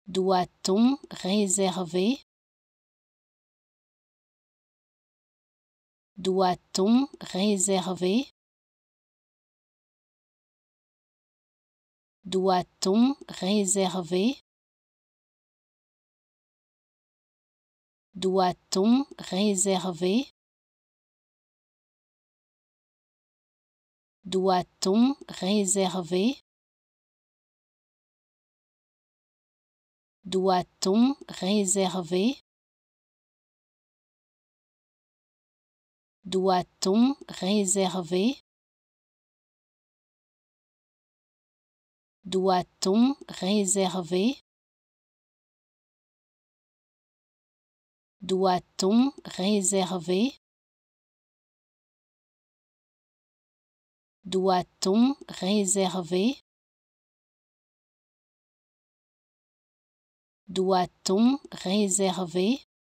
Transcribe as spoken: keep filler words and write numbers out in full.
Doit-on réserver? Doit-on réserver? Doit-on réserver? Doit-on réserver? Doit-on réserver? Doit-on réserver? Doit-on réserver? Doit-on réserver? Doit-on réserver? Doit-on réserver? Doit-on réserver?